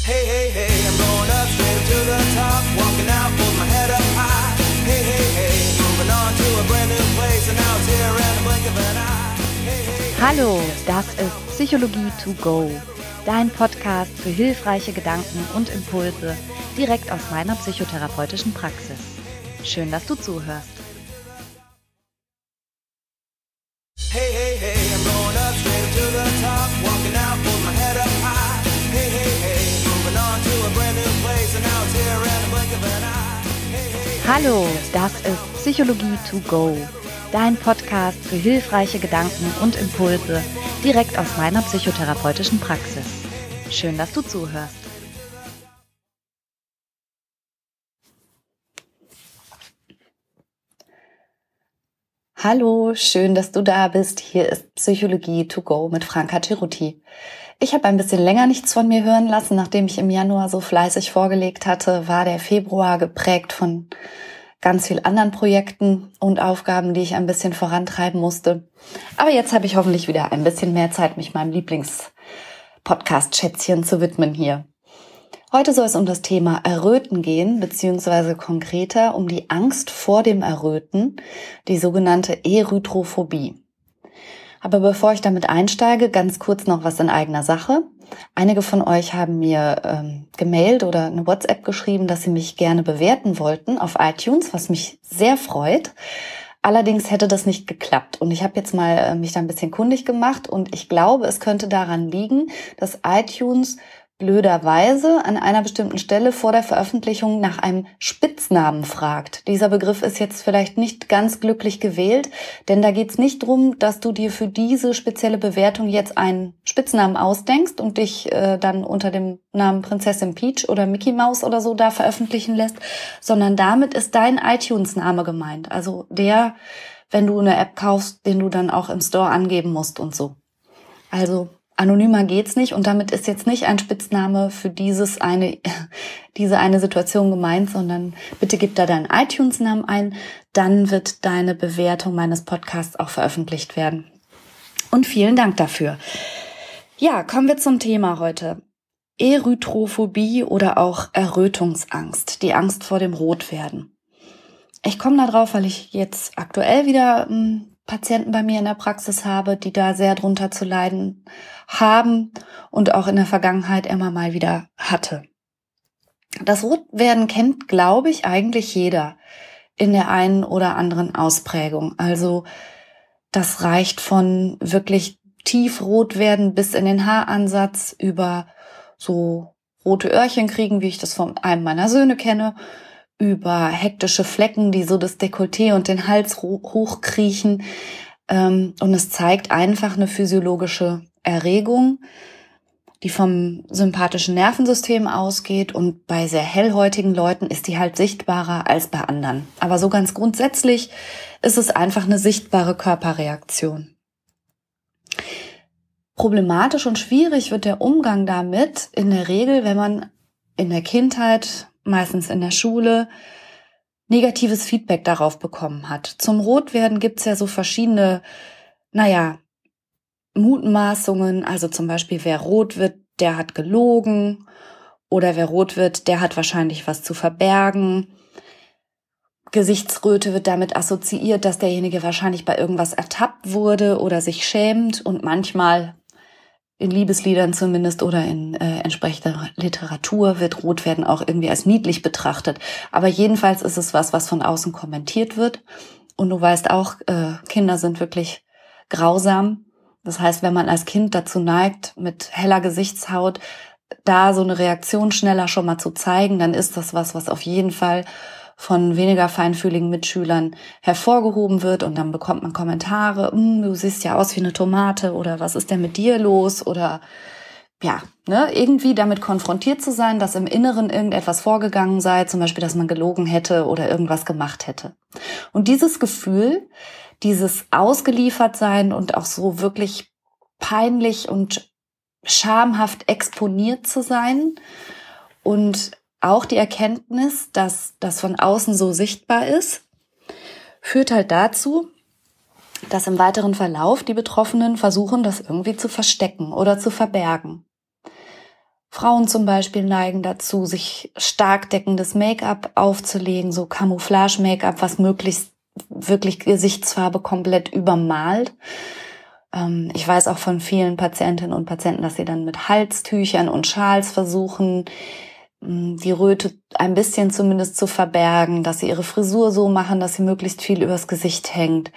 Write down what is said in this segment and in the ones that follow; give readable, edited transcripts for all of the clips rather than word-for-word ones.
Hey, hey, hey, I'm going up straight to the top, walking out with my head up high. Hey, hey, hey, moving on to a brand new place and now it's here in the blink of an eye. Hey, hey, hey. Hallo, das ist Psychologie to go, dein Podcast für hilfreiche Gedanken und Impulse direkt aus meiner psychotherapeutischen Praxis. Schön, dass du zuhörst. Hey, hey, hey, I'm going up straight to the top, walking out with my head up high. Hey, hey, hey, moving on to a brand new place and now it's here in the blink of an eye. Hey, hey, hey. Hallo, das ist Psychologie to go, dein Podcast für hilfreiche Gedanken und Impulse direkt aus meiner psychotherapeutischen Praxis. Schön, dass du zuhörst. Hallo, schön, dass du da bist. Hier ist Psychologie to go mit Franka Cerutti. Ich habe ein bisschen länger nichts von mir hören lassen. Nachdem ich im Januar so fleißig vorgelegt hatte, war der Februar geprägt von ganz vielen anderen Projekten und Aufgaben, die ich ein bisschen vorantreiben musste. Aber jetzt habe ich hoffentlich wieder ein bisschen mehr Zeit, mich meinem Lieblings-Podcast-Schätzchen zu widmen hier. Heute soll es um das Thema Erröten gehen, beziehungsweise konkreter um die Angst vor dem Erröten, die sogenannte Erythrophobie. Aber bevor ich damit einsteige, ganz kurz noch was in eigener Sache. Einige von euch haben mir gemailt oder eine WhatsApp geschrieben, dass sie mich gerne bewerten wollten auf iTunes, was mich sehr freut. Allerdings hätte das nicht geklappt und ich habe jetzt mal mich da ein bisschen kundig gemacht und ich glaube, es könnte daran liegen, dass iTunes blöderweise an einer bestimmten Stelle vor der Veröffentlichung nach einem Spitznamen fragt. Dieser Begriff ist jetzt vielleicht nicht ganz glücklich gewählt, denn da geht es nicht drum, dass du dir für diese spezielle Bewertung jetzt einen Spitznamen ausdenkst und dich dann unter dem Namen Prinzessin Peach oder Mickey Mouse oder so da veröffentlichen lässt, sondern damit ist dein iTunes-Name gemeint. Also der, wenn du eine App kaufst, den du dann auch im Store angeben musst und so. Also anonymer geht's nicht und damit ist jetzt nicht ein Spitzname für diese eine Situation gemeint, sondern bitte gib da deinen iTunes-Namen ein, dann wird deine Bewertung meines Podcasts auch veröffentlicht werden. Und vielen Dank dafür. Ja, kommen wir zum Thema heute. Erythrophobie oder auch Errötungsangst, die Angst vor dem Rotwerden. Ich komme da drauf, weil ich jetzt aktuell wieder Patienten bei mir in der Praxis habe, die da sehr drunter zu leiden haben und auch in der Vergangenheit immer mal wieder hatte. Das Rotwerden kennt, glaube ich, eigentlich jeder in der einen oder anderen Ausprägung. Also das reicht von wirklich tiefrot werden bis in den Haaransatz über so rote Öhrchen kriegen, wie ich das von einem meiner Söhne kenne, über hektische Flecken, die so das Dekolleté und den Hals hochkriechen. Und es zeigt einfach eine physiologische Erregung, die vom sympathischen Nervensystem ausgeht. Und bei sehr hellhäutigen Leuten ist die halt sichtbarer als bei anderen. Aber so ganz grundsätzlich ist es einfach eine sichtbare Körperreaktion. Problematisch und schwierig wird der Umgang damit in der Regel, wenn man in der Kindheit, meistens in der Schule, negatives Feedback darauf bekommen hat. Zum Rotwerden gibt's ja so verschiedene, Mutmaßungen. Also zum Beispiel, wer rot wird, der hat gelogen. Oder wer rot wird, der hat wahrscheinlich was zu verbergen. Gesichtsröte wird damit assoziiert, dass derjenige wahrscheinlich bei irgendwas ertappt wurde oder sich schämt. Und manchmal, in Liebesliedern zumindest oder in entsprechender Literatur, wird Rotwerden auch irgendwie als niedlich betrachtet. Aber jedenfalls ist es was von außen kommentiert wird. Und du weißt auch, Kinder sind wirklich grausam. Das heißt, wenn man als Kind dazu neigt, mit heller Gesichtshaut da so eine Reaktion schneller schon mal zu zeigen, dann ist das was auf jeden Fall von weniger feinfühligen Mitschülern hervorgehoben wird und dann bekommt man Kommentare, du siehst ja aus wie eine Tomate oder was ist denn mit dir los oder irgendwie damit konfrontiert zu sein, dass im Inneren irgendetwas vorgegangen sei, zum Beispiel, dass man gelogen hätte oder irgendwas gemacht hätte. Und dieses Gefühl, dieses Ausgeliefertsein und auch so wirklich peinlich und schamhaft exponiert zu sein und auch die Erkenntnis, dass das von außen so sichtbar ist, führt halt dazu, dass im weiteren Verlauf die Betroffenen versuchen, das irgendwie zu verstecken oder zu verbergen. Frauen zum Beispiel neigen dazu, sich stark deckendes Make-up aufzulegen, so Camouflage-Make-up, was möglichst wirklich Gesichtsfarbe komplett übermalt. Ich weiß auch von vielen Patientinnen und Patienten, dass sie dann mit Halstüchern und Schals versuchen, die Röte ein bisschen zumindest zu verbergen, dass sie ihre Frisur so machen, dass sie möglichst viel übers Gesicht hängt.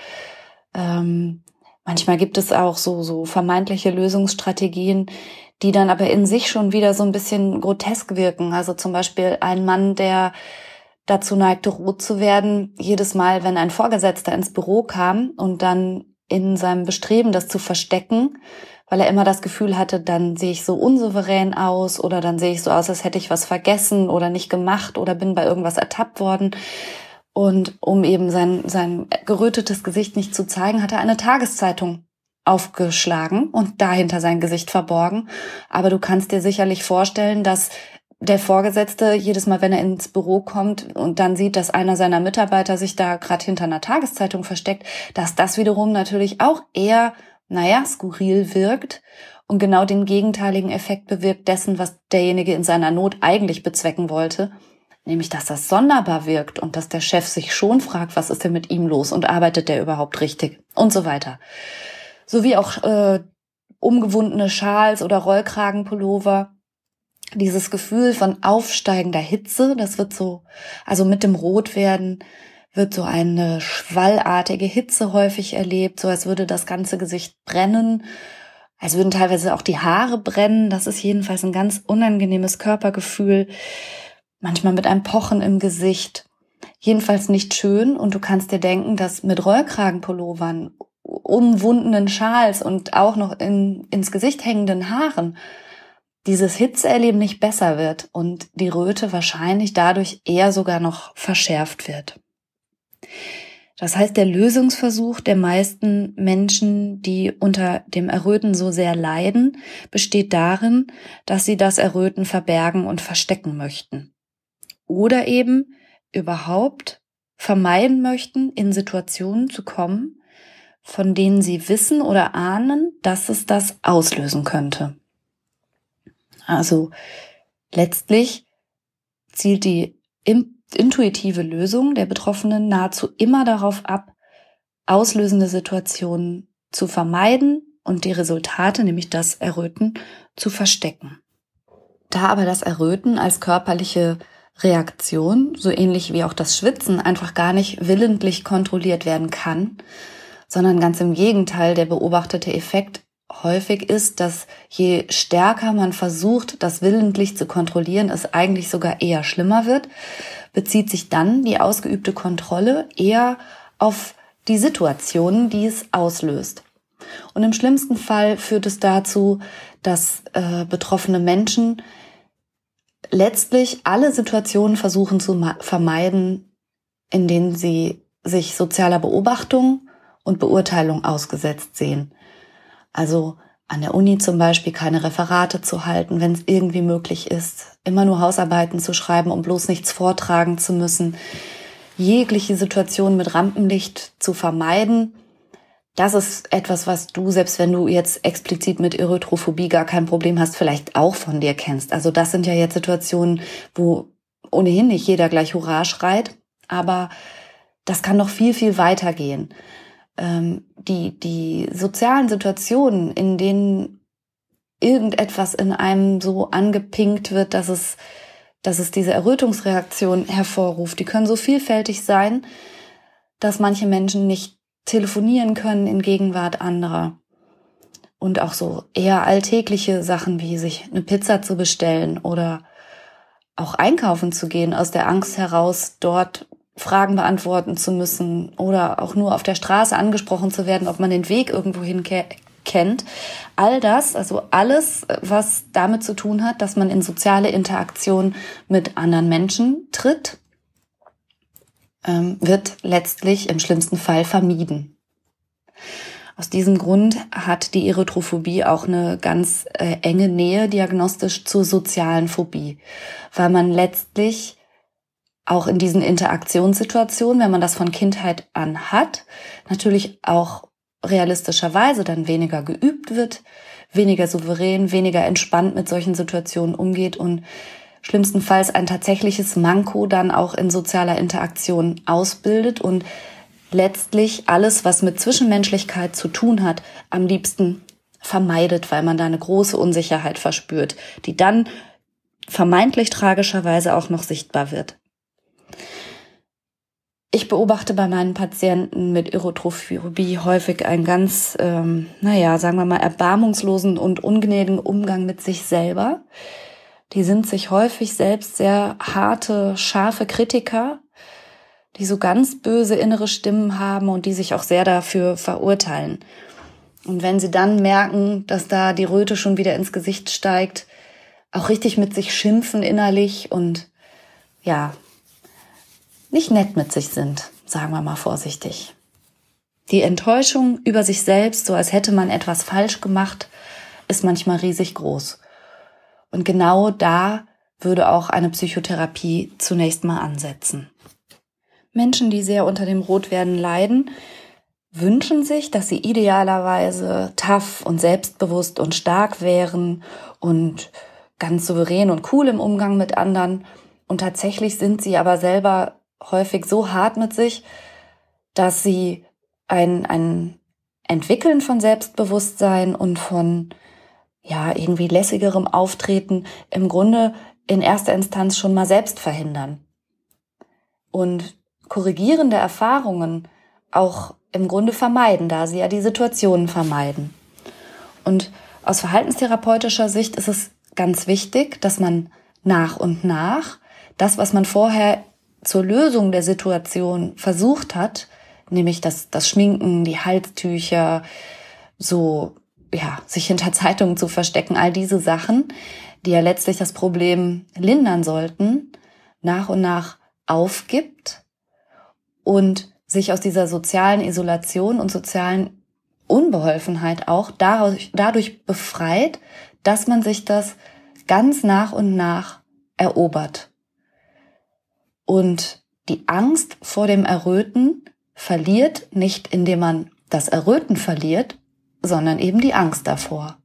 Manchmal gibt es auch so vermeintliche Lösungsstrategien, die dann aber in sich schon wieder so ein bisschen grotesk wirken. Also zum Beispiel ein Mann, der dazu neigte, rot zu werden, jedes Mal, wenn ein Vorgesetzter ins Büro kam und dann in seinem Bestreben, das zu verstecken, weil er immer das Gefühl hatte, dann sehe ich so unsouverän aus oder dann sehe ich so aus, als hätte ich was vergessen oder nicht gemacht oder bin bei irgendwas ertappt worden. Und um eben sein gerötetes Gesicht nicht zu zeigen, hat er eine Tageszeitung aufgeschlagen und dahinter sein Gesicht verborgen. Aber du kannst dir sicherlich vorstellen, dass der Vorgesetzte jedes Mal, wenn er ins Büro kommt und dann sieht, dass einer seiner Mitarbeiter sich da gerade hinter einer Tageszeitung versteckt, dass das wiederum natürlich auch eher, skurril wirkt und genau den gegenteiligen Effekt bewirkt dessen, was derjenige in seiner Not eigentlich bezwecken wollte. Nämlich, dass das sonderbar wirkt und dass der Chef sich schon fragt, was ist denn mit ihm los und arbeitet der überhaupt richtig und so weiter. Sowie auch umgewundene Schals oder Rollkragenpullover. Dieses Gefühl von aufsteigender Hitze, das wird so, also mit dem Rotwerden wird so eine schwallartige Hitze häufig erlebt, so als würde das ganze Gesicht brennen, als würden teilweise auch die Haare brennen. Das ist jedenfalls ein ganz unangenehmes Körpergefühl, manchmal mit einem Pochen im Gesicht. Jedenfalls nicht schön und du kannst dir denken, dass mit Rollkragenpullovern, umwundenen Schals und auch noch ins Gesicht hängenden Haaren dieses Hitzeerleben nicht besser wird und die Röte wahrscheinlich dadurch eher sogar noch verschärft wird. Das heißt, der Lösungsversuch der meisten Menschen, die unter dem Erröten so sehr leiden, besteht darin, dass sie das Erröten verbergen und verstecken möchten. Oder eben überhaupt vermeiden möchten, in Situationen zu kommen, von denen sie wissen oder ahnen, dass es das auslösen könnte. Also letztlich zielt die intuitive Lösung der Betroffenen nahezu immer darauf ab, auslösende Situationen zu vermeiden und die Resultate, nämlich das Erröten, zu verstecken. Da aber das Erröten als körperliche Reaktion, so ähnlich wie auch das Schwitzen, einfach gar nicht willentlich kontrolliert werden kann, sondern ganz im Gegenteil der beobachtete Effekt häufig ist, dass je stärker man versucht, das willentlich zu kontrollieren, es eigentlich sogar eher schlimmer wird, bezieht sich dann die ausgeübte Kontrolle eher auf die Situationen, die es auslöst. Und im schlimmsten Fall führt es dazu, dass betroffene Menschen letztlich alle Situationen versuchen zu vermeiden, in denen sie sich sozialer Beobachtung und Beurteilung ausgesetzt sehen. Also an der Uni zum Beispiel keine Referate zu halten, wenn es irgendwie möglich ist, immer nur Hausarbeiten zu schreiben, um bloß nichts vortragen zu müssen, jegliche Situation mit Rampenlicht zu vermeiden. Das ist etwas, was du, selbst wenn du jetzt explizit mit Erythrophobie gar kein Problem hast, vielleicht auch von dir kennst. Also das sind ja jetzt Situationen, wo ohnehin nicht jeder gleich Hurra schreit, aber das kann noch viel, viel weiter gehen. Die sozialen Situationen, in denen irgendetwas in einem so angepinkt wird, dass es diese Errötungsreaktion hervorruft, die können so vielfältig sein, dass manche Menschen nicht telefonieren können in Gegenwart anderer. Und auch so eher alltägliche Sachen wie sich eine Pizza zu bestellen oder auch einkaufen zu gehen, aus der Angst heraus, dort Fragen beantworten zu müssen oder auch nur auf der Straße angesprochen zu werden, ob man den Weg irgendwohin kennt. All das, also alles, was damit zu tun hat, dass man in soziale Interaktion mit anderen Menschen tritt, wird letztlich im schlimmsten Fall vermieden. Aus diesem Grund hat die Erythrophobie auch eine ganz enge Nähe diagnostisch zur sozialen Phobie, weil man letztlich auch in diesen Interaktionssituationen, wenn man das von Kindheit an hat, natürlich auch realistischerweise dann weniger geübt wird, weniger souverän, weniger entspannt mit solchen Situationen umgeht und schlimmstenfalls ein tatsächliches Manko dann auch in sozialer Interaktion ausbildet und letztlich alles, was mit Zwischenmenschlichkeit zu tun hat, am liebsten vermeidet, weil man da eine große Unsicherheit verspürt, die dann vermeintlich tragischerweise auch noch sichtbar wird. Ich beobachte bei meinen Patienten mit Erythrophobie häufig einen ganz, sagen wir mal, erbarmungslosen und ungnädigen Umgang mit sich selber. Die sind sich häufig selbst sehr harte, scharfe Kritiker, die so ganz böse innere Stimmen haben und die sich auch sehr dafür verurteilen. Und wenn sie dann merken, dass da die Röte schon wieder ins Gesicht steigt, auch richtig mit sich schimpfen innerlich und ja, nicht nett mit sich sind, sagen wir mal vorsichtig. Die Enttäuschung über sich selbst, so als hätte man etwas falsch gemacht, ist manchmal riesig groß. Und genau da würde auch eine Psychotherapie zunächst mal ansetzen. Menschen, die sehr unter dem Rotwerden leiden, wünschen sich, dass sie idealerweise tough und selbstbewusst und stark wären und ganz souverän und cool im Umgang mit anderen. Und tatsächlich sind sie aber selber häufig so hart mit sich, dass sie ein Entwickeln von Selbstbewusstsein und von irgendwie lässigerem Auftreten im Grunde in erster Instanz schon mal selbst verhindern. Und korrigierende Erfahrungen auch im Grunde vermeiden, da sie ja die Situationen vermeiden. Und aus verhaltenstherapeutischer Sicht ist es ganz wichtig, dass man nach und nach das, was man vorher zur Lösung der Situation versucht hat, nämlich das Schminken, die Halstücher, sich hinter Zeitungen zu verstecken, all diese Sachen, die ja letztlich das Problem lindern sollten, nach und nach aufgibt und sich aus dieser sozialen Isolation und sozialen Unbeholfenheit auch dadurch befreit, dass man sich das ganz nach und nach erobert. Und die Angst vor dem Erröten verliert nicht, indem man das Erröten verliert, sondern eben die Angst davor.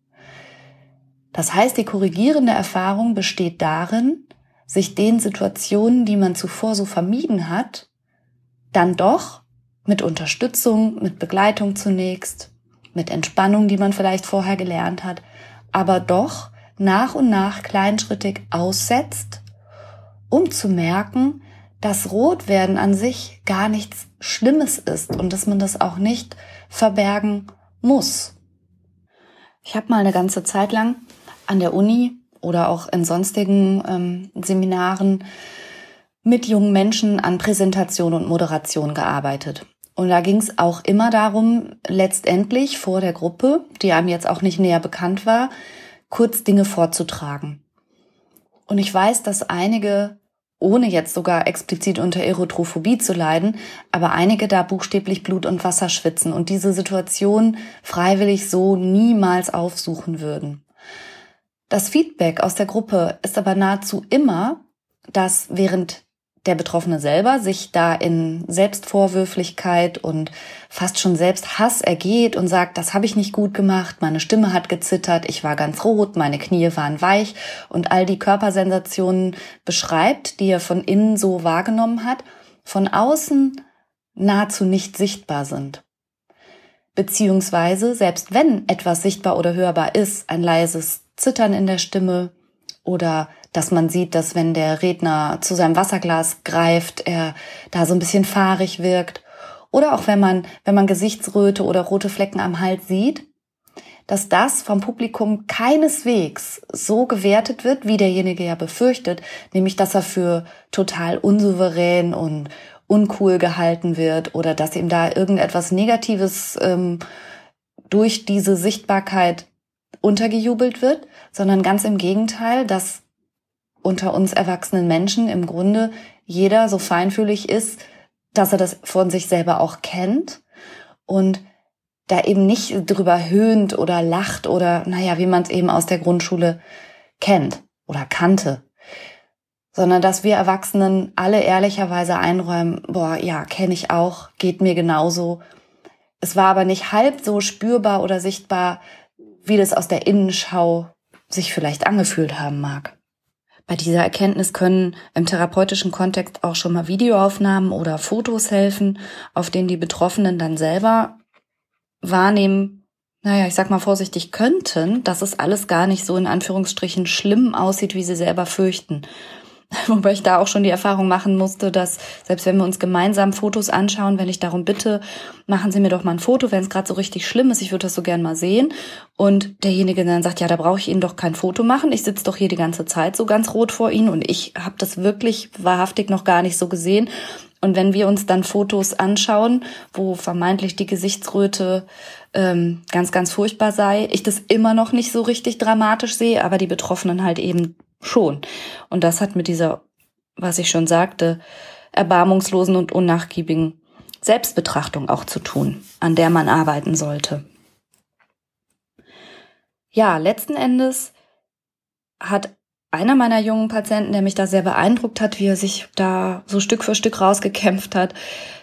Das heißt, die korrigierende Erfahrung besteht darin, sich den Situationen, die man zuvor so vermieden hat, dann doch mit Unterstützung, mit Begleitung zunächst, mit Entspannung, die man vielleicht vorher gelernt hat, aber doch nach und nach kleinschrittig aussetzt, um zu merken, dass Rotwerden an sich gar nichts Schlimmes ist und dass man das auch nicht verbergen muss. Ich habe mal eine ganze Zeit lang an der Uni oder auch in sonstigen Seminaren mit jungen Menschen an Präsentation und Moderation gearbeitet. Und da ging es auch immer darum, letztendlich vor der Gruppe, die einem jetzt auch nicht näher bekannt war, kurz Dinge vorzutragen. Und ich weiß, dass einige, ohne jetzt sogar explizit unter Erythrophobie zu leiden, aber einige da buchstäblich Blut und Wasser schwitzen und diese Situation freiwillig so niemals aufsuchen würden. Das Feedback aus der Gruppe ist aber nahezu immer, dass während der Betroffene selber sich da in Selbstvorwürflichkeit und fast schon Selbsthass ergeht und sagt, das habe ich nicht gut gemacht, meine Stimme hat gezittert, ich war ganz rot, meine Knie waren weich und all die Körpersensationen beschreibt, die er von innen so wahrgenommen hat, von außen nahezu nicht sichtbar sind. Beziehungsweise, selbst wenn etwas sichtbar oder hörbar ist, ein leises Zittern in der Stimme oder dass man sieht, dass wenn der Redner zu seinem Wasserglas greift, er da so ein bisschen fahrig wirkt. Oder auch wenn man Gesichtsröte oder rote Flecken am Hals sieht, dass das vom Publikum keineswegs so gewertet wird, wie derjenige ja befürchtet, nämlich dass er für total unsouverän und uncool gehalten wird oder dass ihm da irgendetwas Negatives durch diese Sichtbarkeit untergejubelt wird, sondern ganz im Gegenteil, dass unter uns erwachsenen Menschen im Grunde jeder so feinfühlig ist, dass er das von sich selber auch kennt und da eben nicht drüber höhnt oder lacht oder, wie man es eben aus der Grundschule kennt oder kannte, sondern dass wir Erwachsenen alle ehrlicherweise einräumen, kenne ich auch, geht mir genauso. Es war aber nicht halb so spürbar oder sichtbar, wie das aus der Innenschau sich vielleicht angefühlt haben mag. Bei dieser Erkenntnis können im therapeutischen Kontext auch schon mal Videoaufnahmen oder Fotos helfen, auf denen die Betroffenen dann selber wahrnehmen, ich sag mal vorsichtig, könnten, dass es alles gar nicht so in Anführungsstrichen schlimm aussieht, wie sie selber fürchten. Wobei ich da auch schon die Erfahrung machen musste, dass selbst wenn wir uns gemeinsam Fotos anschauen, wenn ich darum bitte, machen Sie mir doch mal ein Foto, wenn es gerade so richtig schlimm ist, ich würde das so gern mal sehen. Und derjenige dann sagt, ja, da brauche ich Ihnen doch kein Foto machen, ich sitze doch hier die ganze Zeit so ganz rot vor Ihnen und ich habe das wirklich wahrhaftig noch gar nicht so gesehen. Und wenn wir uns dann Fotos anschauen, wo vermeintlich die Gesichtsröte ganz, ganz furchtbar sei, ich das immer noch nicht so richtig dramatisch sehe, aber die Betroffenen halt eben schon. Und das hat mit dieser, was ich schon sagte, erbarmungslosen und unnachgiebigen Selbstbetrachtung auch zu tun, an der man arbeiten sollte. Ja, letzten Endes hat einer meiner jungen Patienten, der mich da sehr beeindruckt hat, wie er sich da so Stück für Stück rausgekämpft hat,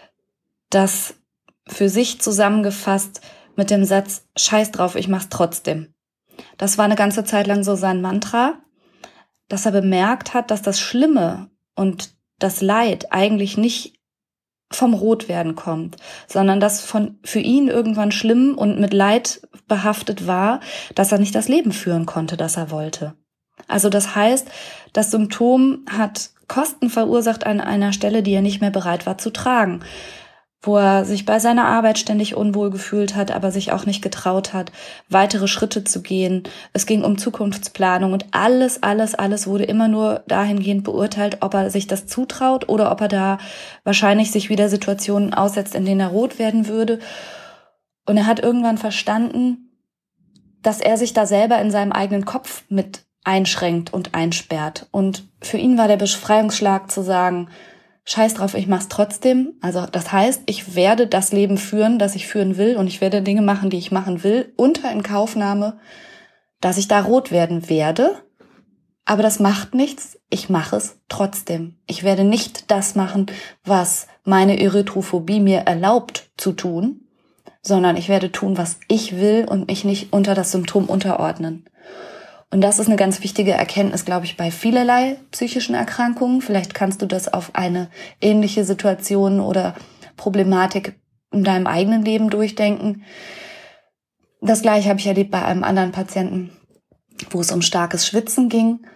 das für sich zusammengefasst mit dem Satz, scheiß drauf, ich mach's trotzdem. Das war eine ganze Zeit lang so sein Mantra, dass er bemerkt hat, dass das Schlimme und das Leid eigentlich nicht vom Rotwerden kommt, sondern dass für ihn irgendwann schlimm und mit Leid behaftet war, dass er nicht das Leben führen konnte, das er wollte. Also das heißt, das Symptom hat Kosten verursacht an einer Stelle, die er nicht mehr bereit war zu tragen, wo er sich bei seiner Arbeit ständig unwohl gefühlt hat, aber sich auch nicht getraut hat, weitere Schritte zu gehen. Es ging um Zukunftsplanung und alles wurde immer nur dahingehend beurteilt, ob er sich das zutraut oder ob er da wahrscheinlich sich wieder Situationen aussetzt, in denen er rot werden würde. Und er hat irgendwann verstanden, dass er sich da selber in seinem eigenen Kopf mit einschränkt und einsperrt. Und für ihn war der Befreiungsschlag zu sagen, scheiß drauf, ich mach's trotzdem. Also das heißt, ich werde das Leben führen, das ich führen will und ich werde Dinge machen, die ich machen will, unter Inkaufnahme, dass ich da rot werden werde. Aber das macht nichts, ich mache es trotzdem. Ich werde nicht das machen, was meine Erythrophobie mir erlaubt zu tun, sondern ich werde tun, was ich will und mich nicht unter das Symptom unterordnen. Und das ist eine ganz wichtige Erkenntnis, glaube ich, bei vielerlei psychischen Erkrankungen. Vielleicht kannst du das auf eine ähnliche Situation oder Problematik in deinem eigenen Leben durchdenken. Das Gleiche habe ich erlebt bei einem anderen Patienten, wo es um starkes Schwitzen ging,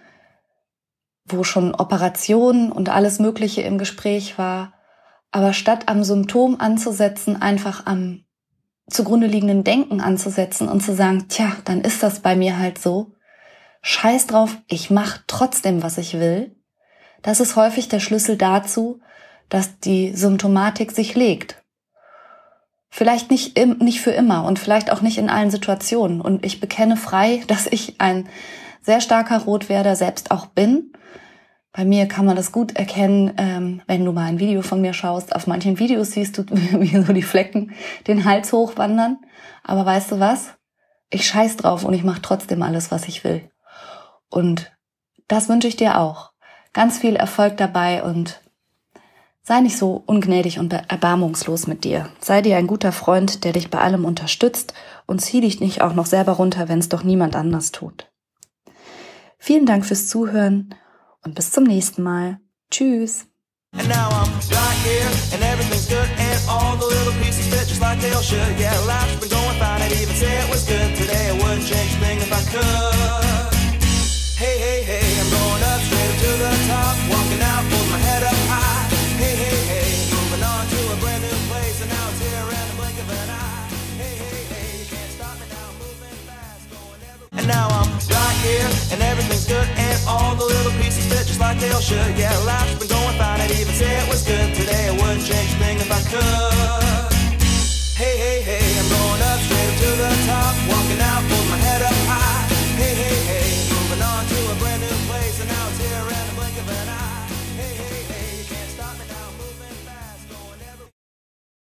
wo schon Operationen und alles Mögliche im Gespräch war. Aber statt am Symptom anzusetzen, einfach am zugrunde liegenden Denken anzusetzen und zu sagen, tja, dann ist das bei mir halt so. Scheiß drauf, ich mache trotzdem, was ich will. Das ist häufig der Schlüssel dazu, dass die Symptomatik sich legt. Vielleicht nicht für immer und vielleicht auch nicht in allen Situationen. Und ich bekenne frei, dass ich ein sehr starker Rotwerder selbst auch bin. Bei mir kann man das gut erkennen, wenn du mal ein Video von mir schaust. Auf manchen Videos siehst du, wie so die Flecken den Hals hochwandern. Aber weißt du was? Ich scheiß drauf und ich mache trotzdem alles, was ich will. Und das wünsche ich dir auch. Ganz viel Erfolg dabei und sei nicht so ungnädig und erbarmungslos mit dir. Sei dir ein guter Freund, der dich bei allem unterstützt und zieh dich nicht auch noch selber runter, wenn es doch niemand anders tut. Vielen Dank fürs Zuhören und bis zum nächsten Mal. Tschüss. And now I'm right here, and everything's good, and all the little pieces fit just like they all should. Yeah, life's been going fine, I'd even say it was good today. I wouldn't change a thing if I could. Hey, hey, hey, I'm going up straight to the top, walking out with my head up high. Hey, hey, hey, moving on to a brand new place, and now it's here in the blink of an eye. Hey, hey, hey, you can't stop me now, moving fast, going everywhere. And now I'm right here, and everything's good, and all the little pieces fit just like they all should. Yeah, life's been going fine, I'd even say it was good today. I wouldn't change a thing if I could.